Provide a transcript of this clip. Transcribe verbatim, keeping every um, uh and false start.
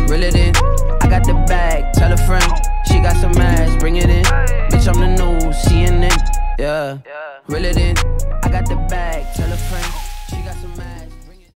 reel it in. I got the bag, tell a friend. She got some ass, bring it in. Bitch, I'm the news, C N N. Yeah, reel it in. I got the bag, tell a friend. She got some ass.